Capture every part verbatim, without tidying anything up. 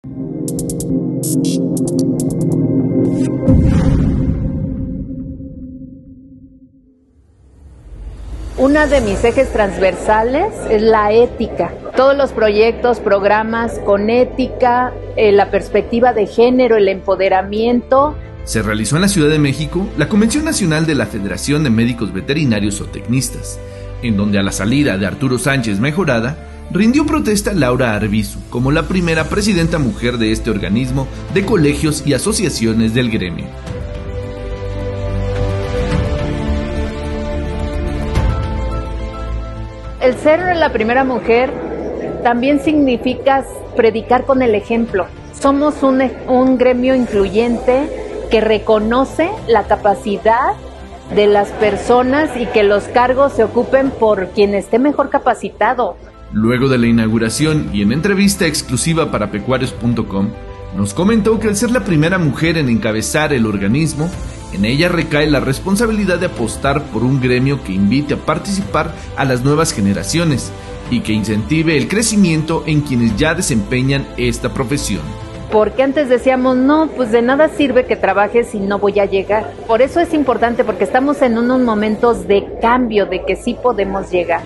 Una de mis ejes transversales es la ética. Todos los proyectos, programas con ética, eh, la perspectiva de género, el empoderamiento. Se realizó en la Ciudad de México la Convención Nacional de la Federación de Médicos Veterinarios Zootecnistas, en donde a la salida de Arturo Sánchez Mejorada, rindió protesta Laura Arbizu como la primera presidenta mujer de este organismo de colegios y asociaciones del gremio. El ser la primera mujer también significa predicar con el ejemplo. Somos un, un gremio incluyente que reconoce la capacidad de las personas y que los cargos se ocupen por quien esté mejor capacitado. Luego de la inauguración y en entrevista exclusiva para pecuarios punto com, nos comentó que al ser la primera mujer en encabezar el organismo, en ella recae la responsabilidad de apostar por un gremio que invite a participar a las nuevas generaciones y que incentive el crecimiento en quienes ya desempeñan esta profesión. Porque antes decíamos, no, pues de nada sirve que trabajes si no voy a llegar. Por eso es importante, porque estamos en unos momentos de cambio, de que sí podemos llegar.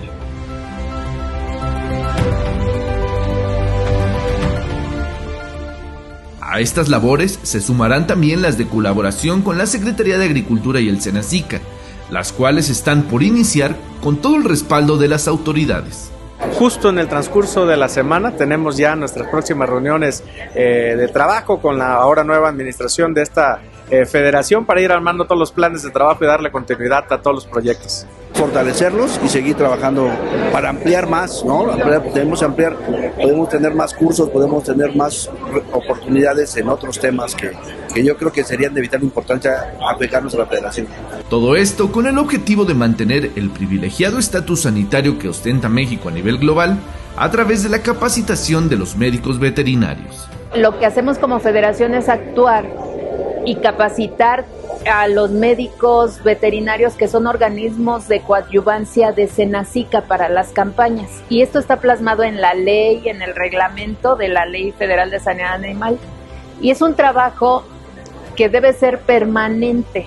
A estas labores se sumarán también las de colaboración con la Secretaría de Agricultura y el Senacica, las cuales están por iniciar con todo el respaldo de las autoridades. Justo en el transcurso de la semana tenemos ya nuestras próximas reuniones eh, de trabajo con la ahora nueva administración de esta eh, federación para ir armando todos los planes de trabajo y darle continuidad a todos los proyectos. Fortalecerlos y seguir trabajando para ampliar más, ¿no? Podemos ampliar, podemos tener más cursos, podemos tener más oportunidades en otros temas que, que yo creo que serían de vital importancia aplicarnos a la federación. Todo esto con el objetivo de mantener el privilegiado estatus sanitario que ostenta México a nivel global a través de la capacitación de los médicos veterinarios. Lo que hacemos como federación es actuar y capacitar a los médicos veterinarios, que son organismos de coadyuvancia de Senacica para las campañas. Y esto está plasmado en la ley, en el reglamento de la Ley Federal de Sanidad Animal. Y es un trabajo que debe ser permanente.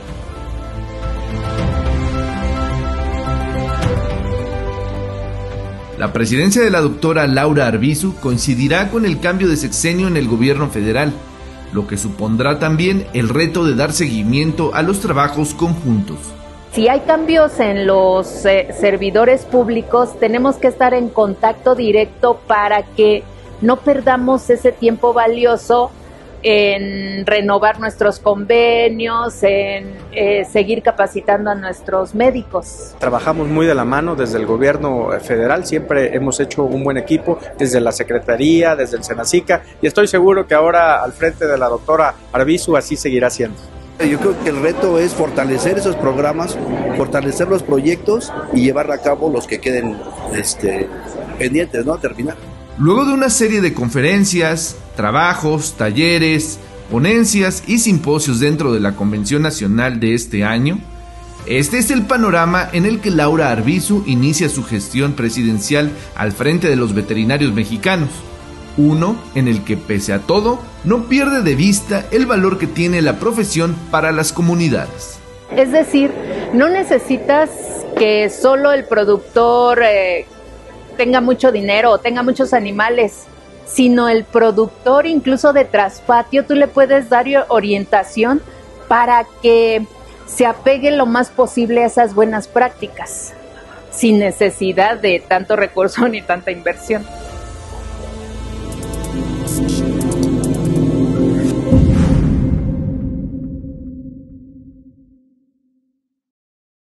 La presidencia de la doctora Laura Arbizu coincidirá con el cambio de sexenio en el gobierno federal, lo que supondrá también el reto de dar seguimiento a los trabajos conjuntos. Si hay cambios en los eh, servidores públicos, tenemos que estar en contacto directo para que no perdamos ese tiempo valioso en renovar nuestros convenios, en eh, seguir capacitando a nuestros médicos. Trabajamos muy de la mano desde el gobierno federal, siempre hemos hecho un buen equipo, desde la Secretaría, desde el Senacica, y estoy seguro que ahora al frente de la doctora Arbizu así seguirá siendo. Yo creo que el reto es fortalecer esos programas, fortalecer los proyectos y llevar a cabo los que queden este, pendientes, ¿no? Terminar. Luego de una serie de conferencias, trabajos, talleres, ponencias y simposios dentro de la Convención Nacional de este año, este es el panorama en el que Laura Arbizu inicia su gestión presidencial al frente de los veterinarios mexicanos. Uno en el que, pese a todo, no pierde de vista el valor que tiene la profesión para las comunidades. Es decir, no necesitas que solo el productor eh, tenga mucho dinero o tenga muchos animales, sino el productor incluso de traspatio, tú le puedes dar orientación para que se apegue lo más posible a esas buenas prácticas, sin necesidad de tanto recurso ni tanta inversión.